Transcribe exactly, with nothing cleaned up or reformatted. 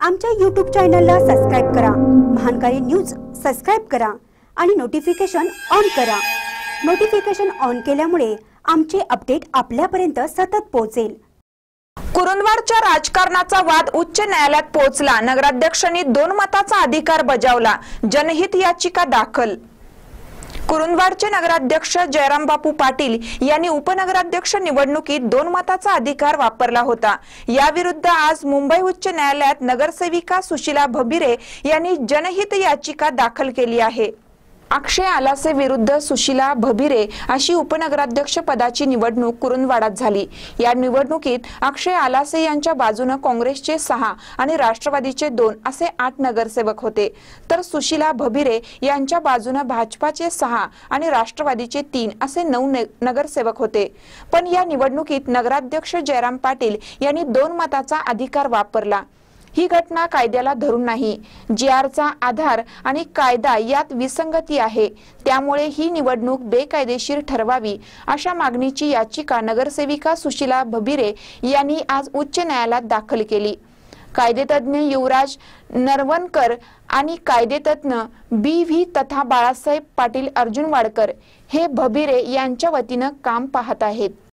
आमच्या यूट्यूब चॅनलला सबस्क्राइब करा, महानकारी न्यूज सबस्क्राइब करा आणि नोटिफिकेशन ऑन करा। नोटिफिकेशन ऑन केल्यामुळे आमचे अपडेट आपल्यापर्यंत सतत पोहोचेल। कुरुंदवाडच्या राजकारणाचा वाद उच्च न्यायालयात पोहोचला। नगराध्यक्षांनी दोन मताचा अधिकार बजावला। जनहित याचिका दाखल। कुरुंदवाडचे नगराध्यक्ष जयराम बापू पाटील यांनी उपनगराध्यक्ष निवडणुकीत दोन मताचा अधिकार वापरला होता। याविरुद्ध आज मुंबई उच्च न्यायालयात नगरसेविका सुशीला भबिरे यांनी जनहित याचिका दाखल केली आहे। अक्षय आलासे विरुद्ध सुशीला भबिरे अशी उपनगराध्यक्ष पदाची निवडणूक कुरुंदवाडात झाली। या निवडणुकीत अक्षय आलासे यांच्या बाजूने काँग्रेसचे सहा आणि राष्ट्रवादीचे दोन असे आठ नगरसेवक होते, तर सुशीला भबिरे यांच्या बाजूने भाजपाचे सहा आणि राष्ट्रवादीचे तीन असे नऊ नगरसेवक होते। पण या निवडणुकीत नगराध्यक्ष जयराम पाटील यांनी दोन मताचा अधिकार वापरला। ही घटना कायद्याला धरून नाही। जी आरचा आधार आणि कायदा यात विसंगती आहे, त्यामुळे ही निवडणूक बेकायदेशीर ठरवावी अशा मागणीची याचिका नगरसेविका सुशीला भबिरे यांनी आज उच्च न्यायालयात दाखल केली। कायदेतज्ञ युवराज नरवणकर आणि कायदेतज्ञ बी व्ही तथा बाळासाहेब पाटील अर्जुनवाडकर हे भबिरे यांच्या वतीने काम पाहत आहेत।